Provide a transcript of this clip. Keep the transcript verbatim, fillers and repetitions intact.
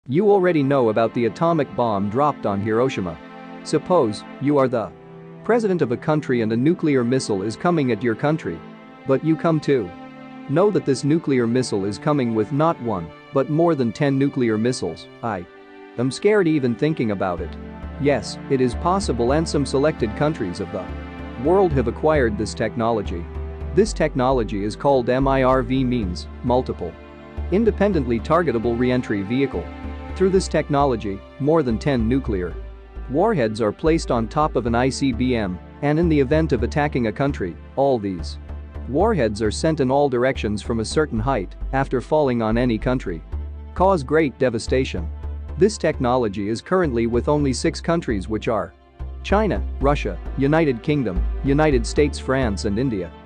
You already know about the atomic bomb dropped on Hiroshima. Suppose you are the president of a country and a nuclear missile is coming at your country. But you come to know that this nuclear missile is coming with not one, but more than ten nuclear missiles. I am scared even thinking about it. Yes, it is possible, and some selected countries of the world have acquired this technology. This technology is called M I R V, means multiple independently targetable re-entry vehicle. Through this technology, more than ten nuclear warheads are placed on top of an I C B M, and in the event of attacking a country, all these warheads are sent in all directions from a certain height after falling on any country. Cause great devastation. This technology is currently with only six countries, which are China, Russia, United Kingdom, United States, France and India.